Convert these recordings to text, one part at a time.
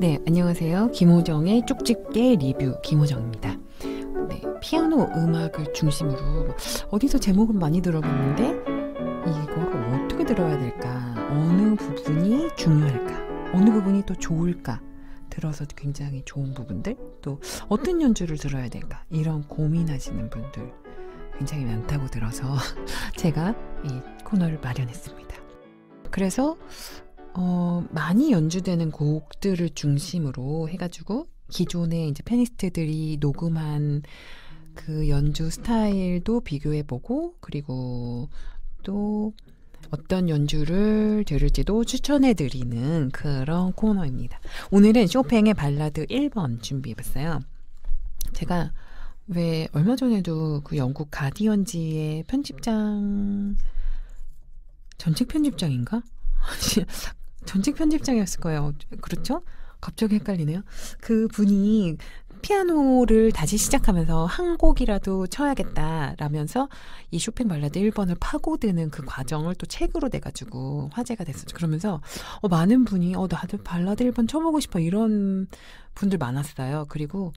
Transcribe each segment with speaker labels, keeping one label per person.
Speaker 1: 네, 안녕하세요. 김호정의 쪽집게 리뷰 김호정입니다. 네, 피아노 음악을 중심으로 어디서 제목은 많이 들어봤는데 이걸 어떻게 들어야 될까? 어느 부분이 중요할까? 어느 부분이 또 좋을까? 들어서 굉장히 좋은 부분들, 또 어떤 연주를 들어야 될까? 이런 고민하시는 분들 굉장히 많다고 들어서 제가 이 코너를 마련했습니다. 그래서 많이 연주되는 곡들을 중심으로 해가지고 기존의 이제 피아니스트들이 녹음한 그 연주 스타일도 비교해보고, 그리고 또 어떤 연주를 들을지도 추천해드리는 그런 코너입니다. 오늘은 쇼팽의 발라드 1번 준비해봤어요. 제가 왜 얼마 전에도 그 영국 가디언지의 편집장, 전직 편집장인가? 전직 편집장이었을 거예요. 그렇죠? 갑자기 헷갈리네요. 그 분이 피아노를 다시 시작하면서 한 곡이라도 쳐야겠다라면서 이 쇼팽 발라드 1번을 파고드는 그 과정을 또 책으로 내가지고 화제가 됐었죠. 그러면서 많은 분이 나도 발라드 1번 쳐보고 싶어 이런 분들 많았어요. 그리고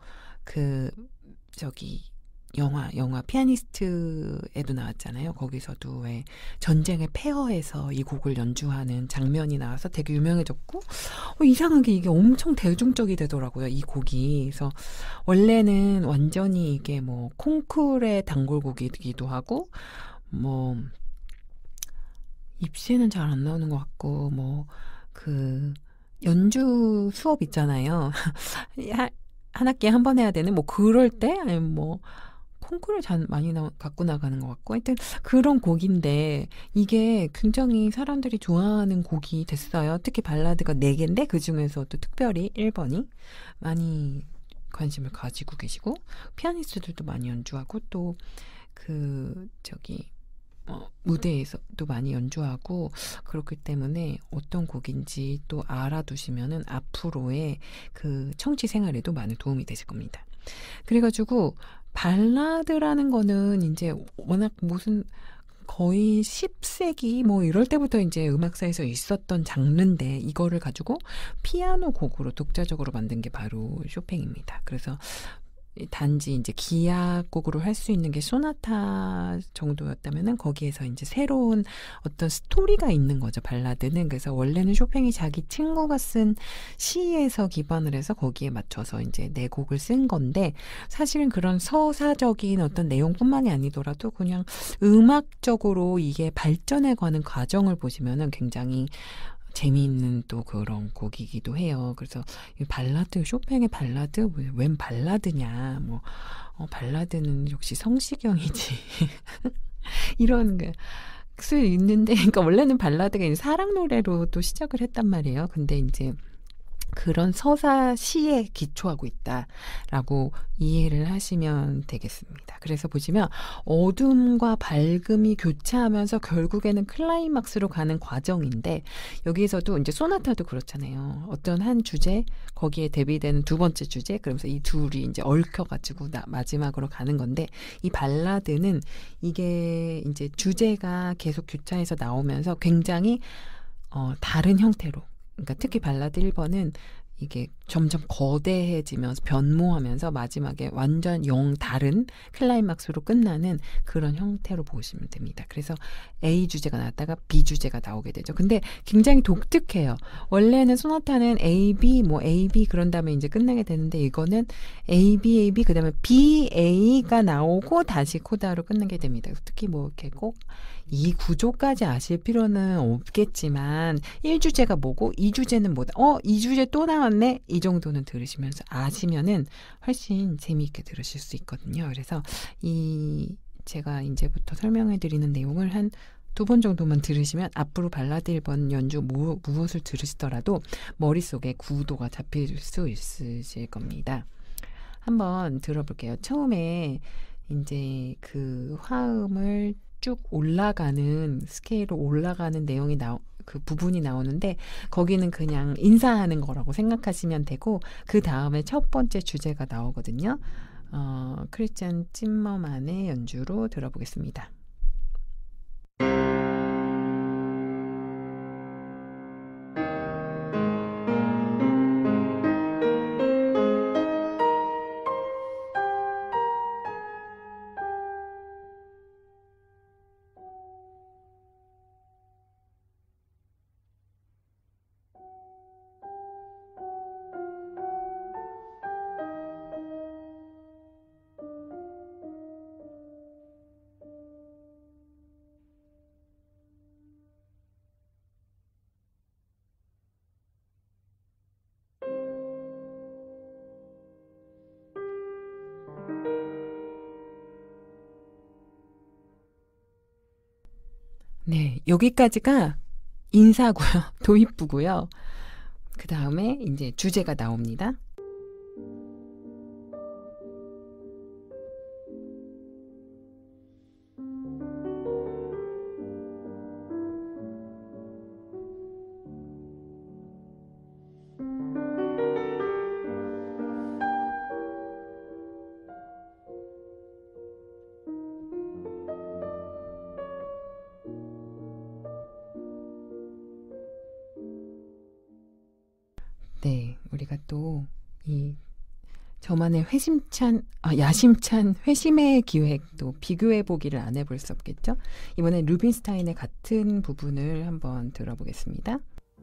Speaker 1: 영화 피아니스트에도 나왔잖아요. 거기서도 왜 전쟁의 폐허에서 이 곡을 연주하는 장면이 나와서 되게 유명해졌고, 이상하게 이게 엄청 대중적이 되더라고요, 이 곡이. 그래서 원래는 완전히 이게 뭐 콩쿠르의 단골곡이기도 하고, 뭐 입시에는 잘 안 나오는 것 같고, 뭐 연주 수업 있잖아요. 한 학기에 한 번 해야 되는 뭐 그럴 때, 아니면 뭐 콩쿠르를 많이 갖고 나가는 것 같고, 하여튼 그런 곡인데 이게 굉장히 사람들이 좋아하는 곡이 됐어요. 특히 발라드가 4개인데 그중에서도 특별히 1번이 많이 관심을 가지고 계시고, 피아니스트들도 많이 연주하고, 또 무대에서도 많이 연주하고, 그렇기 때문에 어떤 곡인지 또 알아두시면은 앞으로의 그 청취 생활에도 많은 도움이 되실 겁니다. 그래가지고 발라드라는 거는 이제 워낙 거의 10세기 뭐 이럴 때부터 이제 음악사에서 있었던 장르인데, 이거를 가지고 피아노 곡으로 독자적으로 만든 게 바로 쇼팽입니다. 그래서 단지 이제 기악곡으로 할 수 있는 게 소나타 정도였다면은 거기에서 이제 새로운 어떤 스토리가 있는 거죠, 발라드는. 그래서 원래는 쇼팽이 자기 친구가 쓴 시에서 기반을 해서 거기에 맞춰서 이제 4곡을 쓴 건데, 사실은 그런 서사적인 어떤 내용뿐만이 아니더라도 그냥 음악적으로 이게 발전해 가는 과정을 보시면은 굉장히 재미있는 또 그런 곡이기도 해요. 그래서 이 발라드, 쇼팽의 발라드, 웬 발라드냐, 발라드는 역시 성시경이지. 이런 수 있는데, 그러니까 원래는 발라드가 이제 사랑 노래로 또 시작을 했단 말이에요. 근데 이제 그런 서사 시에 기초하고 있다라고 이해를 하시면 되겠습니다. 그래서 보시면 어둠과 밝음이 교차하면서 결국에는 클라이막스로 가는 과정인데, 여기에서도 이제 소나타도 그렇잖아요. 어떤 한 주제, 거기에 대비되는 두 번째 주제, 그러면서 이 둘이 이제 얽혀가지고 마지막으로 가는 건데, 이 발라드는 이게 이제 주제가 계속 교차해서 나오면서 굉장히 다른 형태로, 그러니까 특히 발라드 1번은 이게 점점 거대해지면서 변모하면서 마지막에 완전 다른 클라이막스로 끝나는 그런 형태로 보시면 됩니다. 그래서 A 주제가 나왔다가 B 주제가 나오게 되죠. 근데 굉장히 독특해요. 원래는 소나타는 A, B 그런 다음에 이제 끝나게 되는데, 이거는 A, B, 그 다음에 B, A가 나오고 다시 코다로 끝나게 됩니다. 특히 이렇게 꼭 이 구조까지 아실 필요는 없겠지만, 1주제가 뭐고 2주제는 뭐다, 2주제 또 나왔네, 이 정도는 들으시면서 아시면은 훨씬 재미있게 들으실 수 있거든요. 그래서 제가 이제부터 설명해 드리는 내용을 한 2번 정도만 들으시면 앞으로 발라드 1번 연주 무엇을 들으시더라도 머릿속에 구도가 잡힐 수 있으실 겁니다. 한번 들어볼게요. 처음에 이제 그 화음을 쭉 올라가는, 스케일로 올라가는 내용이 그 부분이 나오는데, 거기는 그냥 인사하는 거라고 생각하시면 되고, 그 다음에 첫 번째 주제가 나오거든요. 크리스찬 찜머만의 연주로 들어보겠습니다. 네, 여기까지가 인사고요. 도입부고요. 그 다음에 이제 주제가 나옵니다. 네, 우리가 또 이 저만의 야심찬 회심의 기획도 비교해 보기를 안 해볼 수 없겠죠? 이번엔 루빈스타인의 같은 부분을 한번 들어보겠습니다.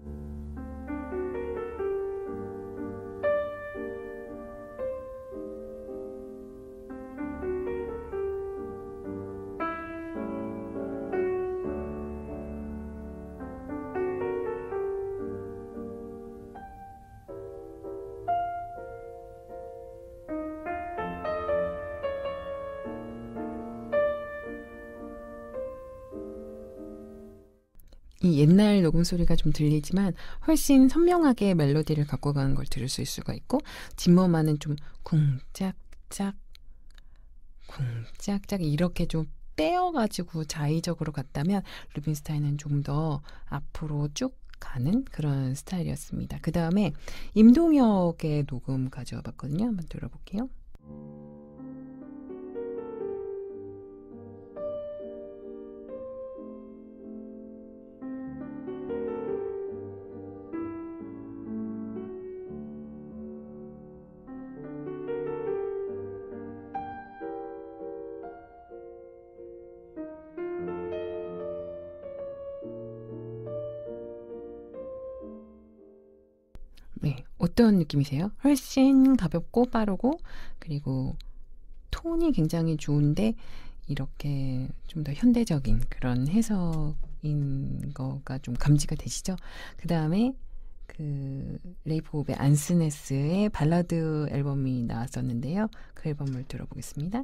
Speaker 1: 이 옛날 녹음 소리가 좀 들리지만 훨씬 선명하게 멜로디를 갖고 가는 걸 들을 수 있을 수가 있고, 짐머만은 좀 쿵짝짝 쿵짝짝 이렇게 좀 떼어가지고 자의적으로 갔다면, 루빈스타인은 좀 더 앞으로 쭉 가는 그런 스타일이었습니다. 그 다음에 임동혁의 녹음 가져와 봤거든요. 한번 들어볼게요. 네, 어떤 느낌이세요? 훨씬 가볍고 빠르고, 그리고 톤이 굉장히 좋은데 이렇게 좀 더 현대적인 그런 해석인 거가 좀 감지가 되시죠? 그 다음에 그 레이프 오베 안스네스의 발라드 앨범이 나왔었는데요. 그 앨범을 들어보겠습니다.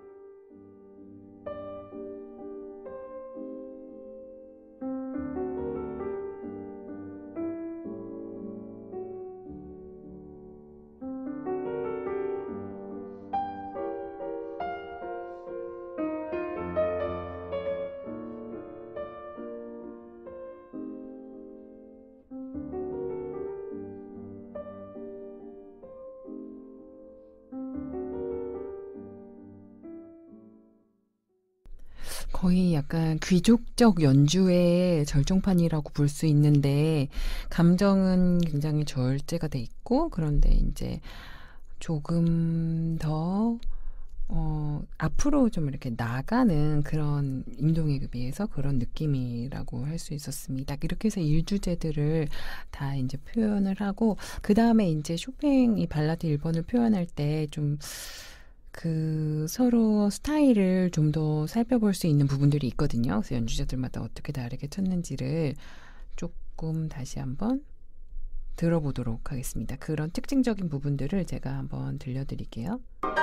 Speaker 1: 거의 약간 귀족적 연주의 절정판이라고 볼 수 있는데, 감정은 굉장히 절제가 돼 있고, 그런데 이제 조금 더 앞으로 좀 이렇게 나가는 그런 임동혁에 비해서 그런 느낌이라고 할 수 있었습니다. 이렇게 해서 일주제들을 다 이제 표현을 하고, 그 다음에 이제 쇼팽 이 발라드 1번을 표현할 때 좀 그 서로 스타일을 좀 더 살펴볼 수 있는 부분들이 있거든요. 그래서 연주자들마다 어떻게 다르게 쳤는지를 조금 다시 한번 들어보도록 하겠습니다. 그런 특징적인 부분들을 제가 한번 들려드릴게요.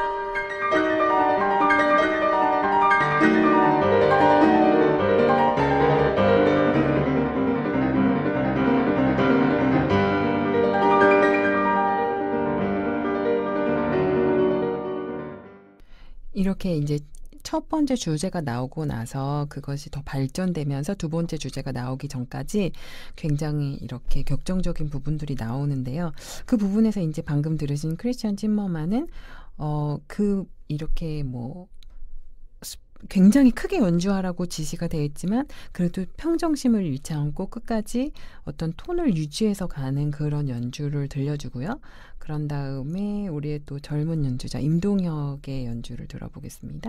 Speaker 1: 이렇게 이제 첫 번째 주제가 나오고 나서 그것이 더 발전되면서 두 번째 주제가 나오기 전까지 굉장히 이렇게 격정적인 부분들이 나오는데요. 그 부분에서 이제 방금 들으신 크리스찬 짐머만은 이렇게 뭐 굉장히 크게 연주하라고 지시가 되어 있지만, 그래도 평정심을 잃지 않고 끝까지 어떤 톤을 유지해서 가는 그런 연주를 들려주고요. 그런 다음에 우리의 또 젊은 연주자 임동혁의 연주를 들어보겠습니다.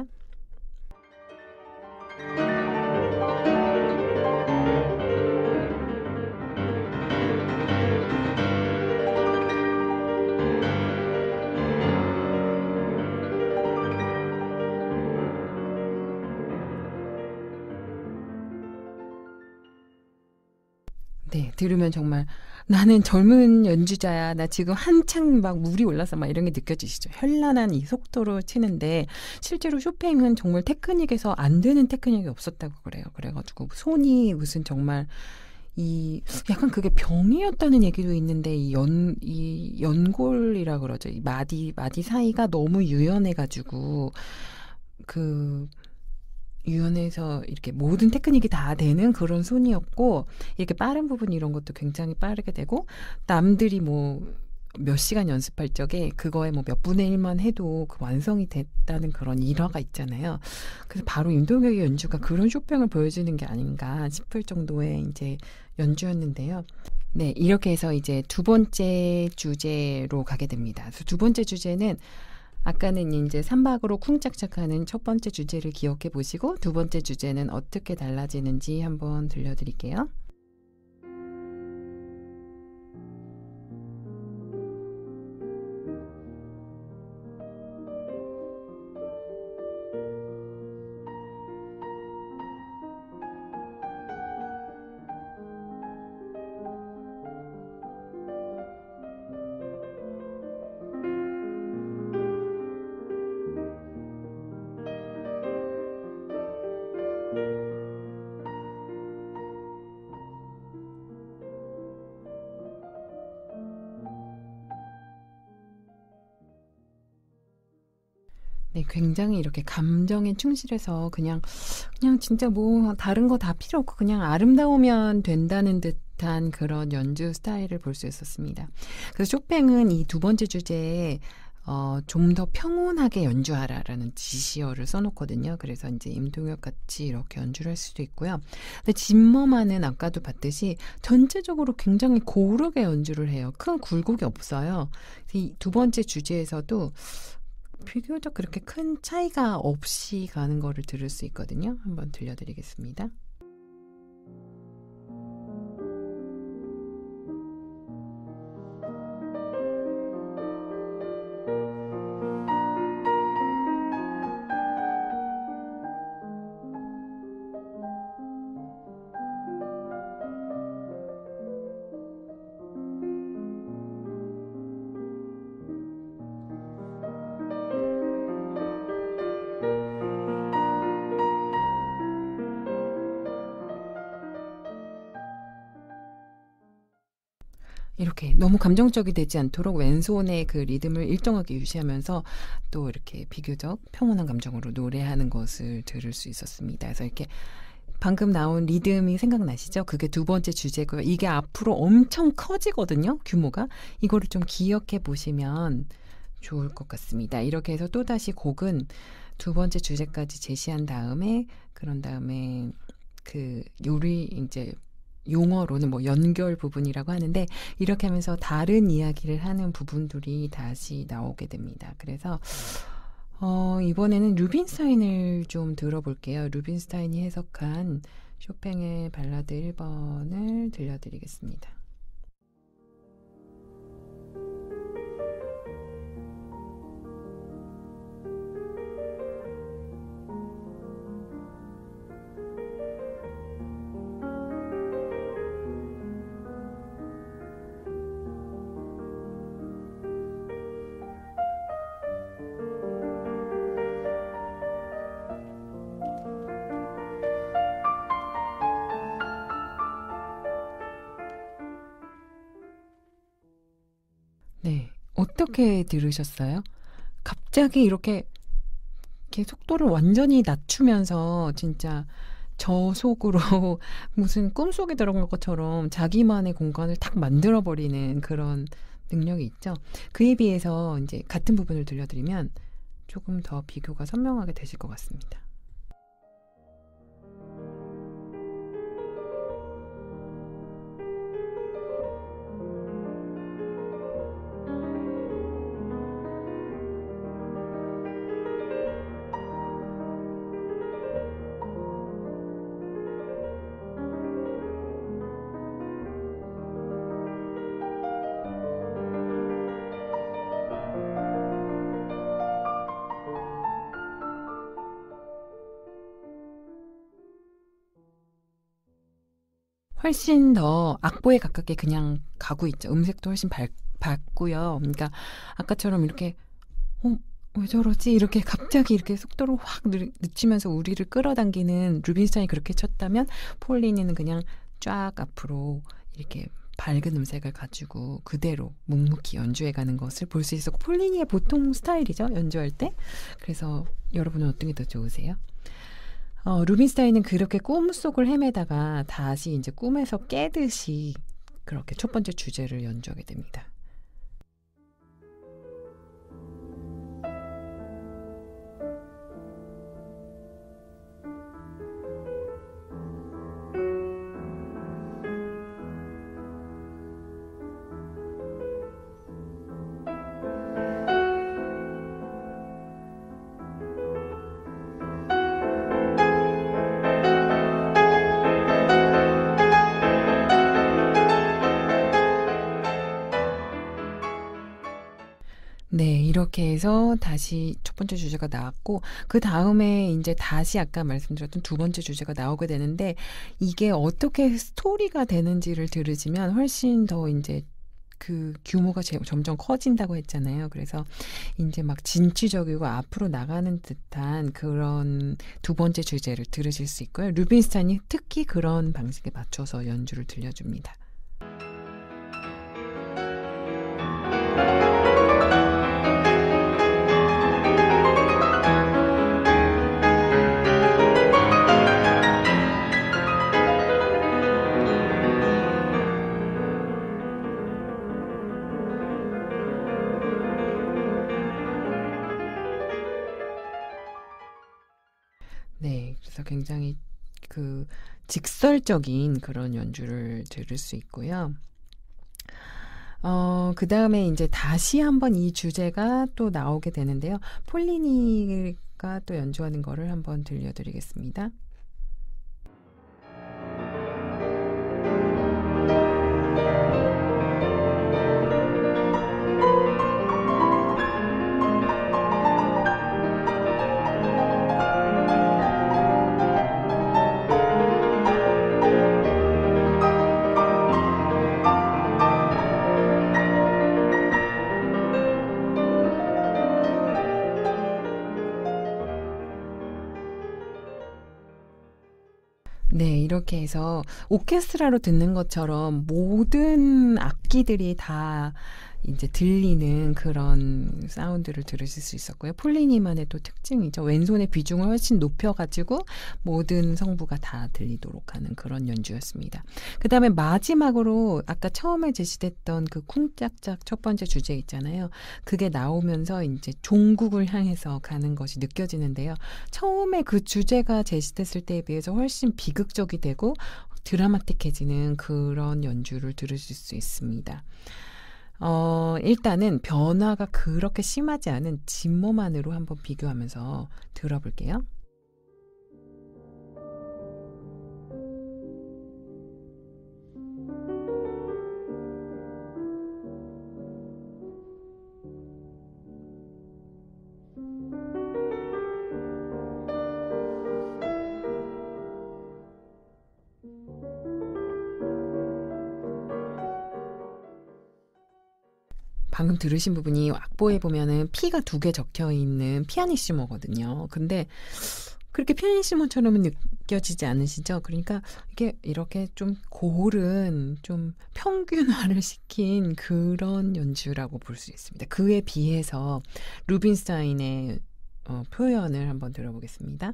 Speaker 1: 네, 들으면 정말 나는 젊은 연주자야. 나 지금 한창 막 물이 올라서 막 이런 게 느껴지시죠? 현란한 이 속도로 치는데 실제로 쇼팽은 정말 테크닉에서 안 되는 테크닉이 없었다고 그래요. 그래가지고 손이 무슨 정말 이 약간 그게 병이었다는 얘기도 있는데 이 연골이라 그러죠. 이 마디 사이가 너무 유연해가지고 그 유연해서 이렇게 모든 테크닉이 다 되는 그런 손이었고 이렇게 빠른 부분 이런 것도 굉장히 빠르게 되고 남들이 뭐 몇 시간 연습할 적에 그거에 뭐 몇 분의 1만 해도 그 완성이 됐다는 그런 일화가 있잖아요. 그래서 바로 임동혁의 연주가 그런 쇼팽을 보여주는 게 아닌가 싶을 정도의 이제 연주였는데요. 네, 이렇게 해서 이제 두 번째 주제로 가게 됩니다. 그래서 두 번째 주제는 아까는 이제 3박으로 쿵짝짝하는 첫 번째 주제를 기억해 보시고 두 번째 주제는 어떻게 달라지는지 한번 들려드릴게요. 네, 굉장히 이렇게 감정에 충실해서 그냥 진짜 뭐 다른 거 다 필요 없고 그냥 아름다우면 된다는 듯한 그런 연주 스타일을 볼 수 있었습니다. 그래서 쇼팽은 이 두 번째 주제에 좀 더 평온하게 연주하라라는 지시어를 써놓거든요. 그래서 이제 임동혁 같이 이렇게 연주를 할 수도 있고요. 근데 짐머만은 아까도 봤듯이 전체적으로 굉장히 고르게 연주를 해요. 큰 굴곡이 없어요. 이 두 번째 주제에서도 비교적 그렇게 큰 차이가 없이 가는 거를 들을 수 있거든요. 한번 들려드리겠습니다. 이렇게 너무 감정적이 되지 않도록 왼손의 그 리듬을 일정하게 유지하면서 또 이렇게 비교적 평온한 감정으로 노래하는 것을 들을 수 있었습니다. 그래서 이렇게 방금 나온 리듬이 생각나시죠? 그게 두 번째 주제고요. 이게 앞으로 엄청 커지거든요. 규모가. 이거를 좀 기억해 보시면 좋을 것 같습니다. 이렇게 해서 또다시 곡은 두 번째 주제까지 제시한 다음에 그런 다음에 그 요리 이제 용어로는 뭐 연결 부분이라고 하는데 이렇게 하면서 다른 이야기를 하는 부분들이 다시 나오게 됩니다. 그래서 이번에는 루빈스타인을 좀 들어볼게요. 루빈스타인이 해석한 쇼팽의 발라드 1번을 들려드리겠습니다. 네. 어떻게 들으셨어요? 갑자기 이렇게 속도를 완전히 낮추면서 진짜 저속으로 무슨 꿈속에 들어간 것처럼 자기만의 공간을 탁 만들어버리는 그런 능력이 있죠. 그에 비해서 이제 같은 부분을 들려드리면 조금 더 비교가 선명하게 되실 것 같습니다. 훨씬 더 악보에 가깝게 그냥 가고 있죠. 음색도 훨씬 밝고요. 그러니까 아까처럼 이렇게 왜 저러지? 이렇게 갑자기 이렇게 속도를 확 늦추면서 우리를 끌어당기는 루빈스타인이 그렇게 쳤다면 폴리니는 그냥 쫙 앞으로 이렇게 밝은 음색을 가지고 그대로 묵묵히 연주해가는 것을 볼 수 있었고, 폴리니의 보통 스타일이죠, 연주할 때. 그래서 여러분은 어떤 게 더 좋으세요? 루빈스타인은 그렇게 꿈속을 헤매다가 다시 이제 꿈에서 깨듯이 그렇게 첫 번째 주제를 연주하게 됩니다. 네, 이렇게 해서 다시 첫 번째 주제가 나왔고, 그 다음에 이제 다시 아까 말씀드렸던 두 번째 주제가 나오게 되는데, 이게 어떻게 스토리가 되는지를 들으시면 훨씬 더 이제 그 규모가 점점 커진다고 했잖아요. 그래서 이제 막 진취적이고 앞으로 나가는 듯한 그런 두 번째 주제를 들으실 수 있고요. 루빈스타인이 특히 그런 방식에 맞춰서 연주를 들려줍니다. 네, 그래서 굉장히 그 직설적인 그런 연주를 들을 수 있고요. 그 다음에 이제 다시 한번 이 주제가 또 나오게 되는데요. 폴리니가 또 연주하는 거를 한번 들려드리겠습니다. 네, 이렇게 해서 오케스트라로 듣는 것처럼 모든 악기들이 다 이제 들리는 그런 사운드를 들으실 수 있었고요. 폴리니만의 또 특징이죠. 왼손의 비중을 훨씬 높여가지고 모든 성부가 다 들리도록 하는 그런 연주였습니다. 그 다음에 마지막으로 아까 처음에 제시됐던 그 쿵짝짝 첫 번째 주제 있잖아요. 그게 나오면서 이제 종국을 향해서 가는 것이 느껴지는데요. 처음에 그 주제가 제시됐을 때에 비해서 훨씬 비극적이 되고 드라마틱해지는 그런 연주를 들으실 수 있습니다. 일단은 변화가 그렇게 심하지 않은 진모만으로 한번 비교하면서 들어볼게요. 방금 들으신 부분이 악보에 보면은 P가 2개 적혀 있는 피아니시모거든요. 근데 그렇게 피아니시모처럼은 느껴지지 않으시죠? 그러니까 이게 이렇게 좀 고른, 좀 평균화를 시킨 그런 연주라고 볼 수 있습니다. 그에 비해서 루빈스타인의 표현을 한번 들어보겠습니다.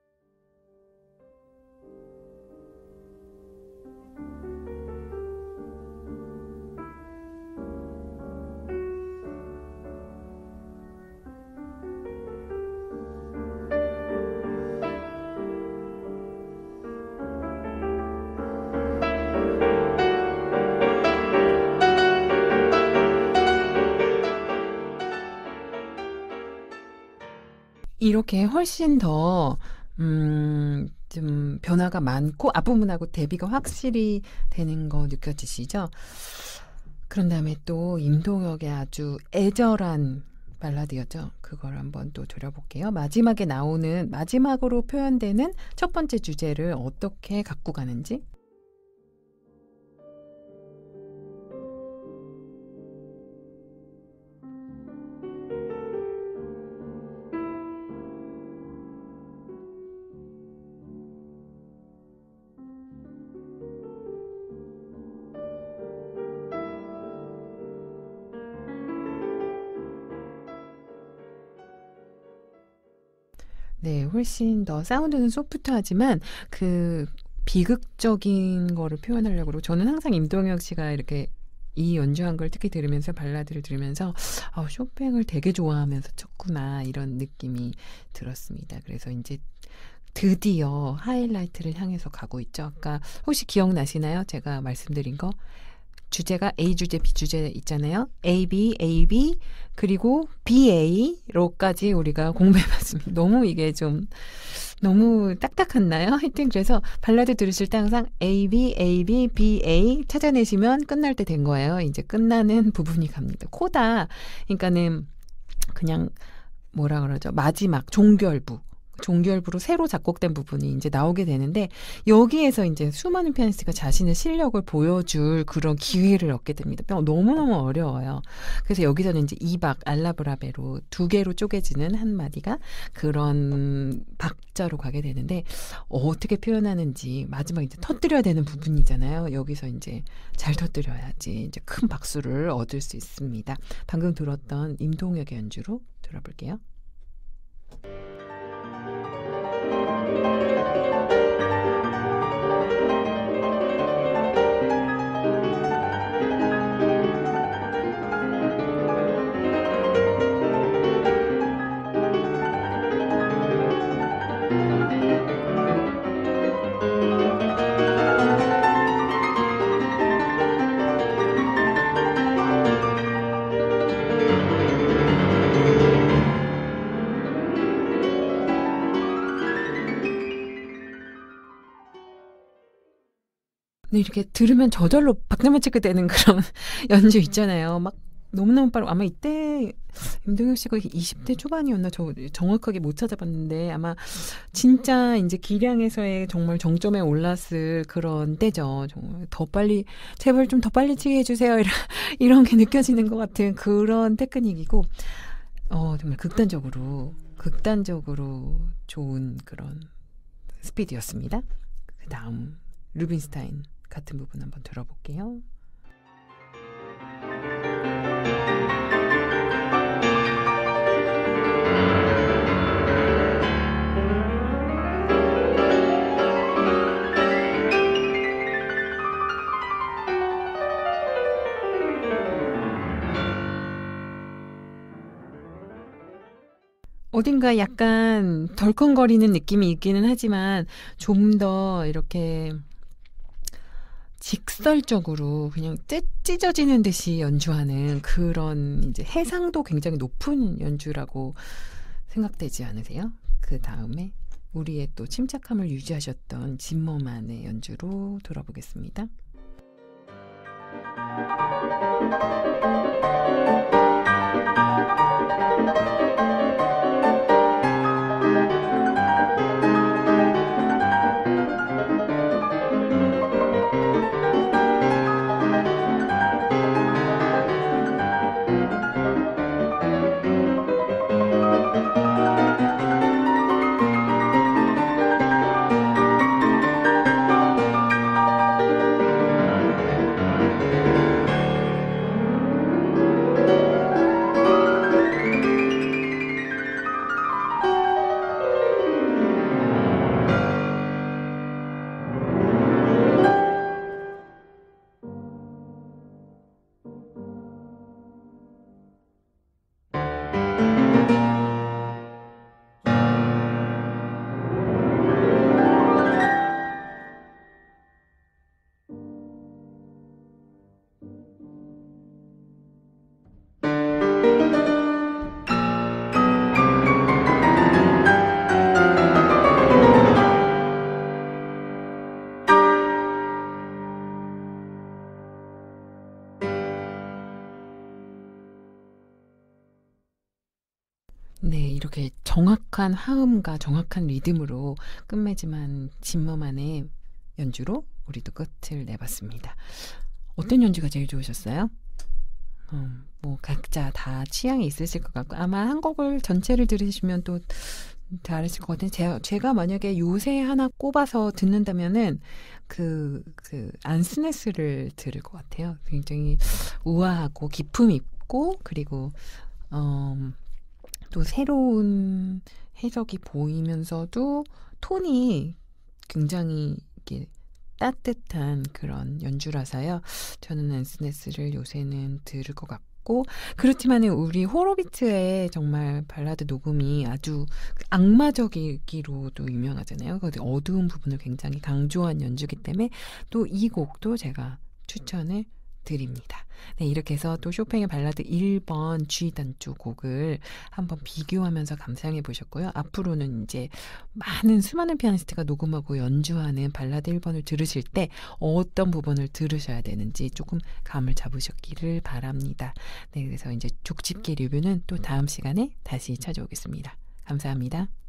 Speaker 1: 이렇게 훨씬 더 좀 변화가 많고 앞부분하고 대비가 확실히 되는 거 느껴지시죠? 그런 다음에 또 임동혁의 아주 애절한 발라드였죠. 그걸 한번 또 들어볼게요. 마지막에 나오는, 마지막으로 표현되는 첫 번째 주제를 어떻게 갖고 가는지. 네. 훨씬 더 사운드는 소프트하지만 그 비극적인 거를 표현하려고 그러고 저는 항상 임동혁 씨가 이렇게 이 연주한 걸 특히 들으면서 발라드를 들으면서 '아 쇼팽을 되게 좋아하면서 쳤구나.' 이런 느낌이 들었습니다. 그래서 인제 드디어 하이라이트를 향해서 가고 있죠. 아까 혹시 기억나시나요? 제가 말씀드린 거? 주제가 A 주제, B 주제 있잖아요. A, B, A, B 그리고 B, A로까지 우리가 공부해 봤습니다. 너무 이게 좀 너무 딱딱했나요? 하여튼 그래서 발라드 들으실 때 항상 A, B, A, B, B, A 찾아내시면 끝날 때 된 거예요. 이제 끝나는 부분이 갑니다. 코다 그러니까는 그냥 뭐라 그러죠? 마지막 종결부로 새로 작곡된 부분이 이제 나오게 되는데 여기에서 이제 수많은 피아니스트가 자신의 실력을 보여줄 그런 기회를 얻게 됩니다. 너무너무 어려워요. 그래서 여기서는 이제 2박 알라브라베로 두 개로 쪼개지는 한 마디가 그런 박자로 가게 되는데 어떻게 표현하는지 마지막 이제 터뜨려야 되는 부분이잖아요. 여기서 이제 잘 터뜨려야지 이제 큰 박수를 얻을 수 있습니다. 방금 들었던 임동혁의 연주로 들어볼게요. 네, 이렇게 들으면 저절로 박자만 찍게 되는 그런 연주 있잖아요. 막 너무너무 빠르고 아마 이때 임동혁 씨가 20대 초반이었나 저 정확하게 못 찾아봤는데 아마 진짜 이제 기량에서의 정말 정점에 올랐을 그런 때죠. 정말 더 빨리 제발 좀 더 빨리 치게 해주세요. 이런 게 느껴지는 것 같은 그런 테크닉이고 정말 극단적으로 좋은 그런 스피드였습니다. 그 다음 루빈스타인 같은 부분 한번 들어볼게요. 어딘가 약간 덜컹거리는 느낌이 있기는 하지만 좀 더 이렇게 직설적으로 그냥 찢어지는 듯이 연주하는 그런 이제 해상도 굉장히 높은 연주라고 생각되지 않으세요? 그 다음에 우리의 또 침착함을 유지하셨던 짐머만의 연주로 들어보겠습니다. 네, 이렇게 정확한 화음과 정확한 리듬으로 끝맺음한 짐머만의 연주로 우리도 끝을 내봤습니다. 어떤 연주가 제일 좋으셨어요? 뭐 각자 다 취향이 있으실 것 같고 아마 한 곡을 전체를 들으시면 또 다르실 것 같은데 제가 만약에 요새 하나 꼽아서 듣는다면은 그 안스네스를 들을 것 같아요. 굉장히 우아하고 기품 있고 그리고 또 새로운 해석이 보이면서도 톤이 굉장히 이렇게 따뜻한 그런 연주라서요. 저는 앤스네스를 요새는 들을 것 같고, 그렇지만 우리 호로비츠의 정말 발라드 녹음이 아주 악마적이기로도 유명하잖아요. 그 어두운 부분을 굉장히 강조한 연주기 때문에 또 이 곡도 제가 추천을 드립니다. 네, 이렇게 해서 또 쇼팽의 발라드 1번 G 단조 곡을 한번 비교하면서 감상해 보셨고요. 앞으로는 이제 수많은 피아니스트가 녹음하고 연주하는 발라드 1번을 들으실 때 어떤 부분을 들으셔야 되는지 조금 감을 잡으셨기를 바랍니다. 네, 그래서 이제 족집게 리뷰는 또 다음 시간에 다시 찾아오겠습니다. 감사합니다.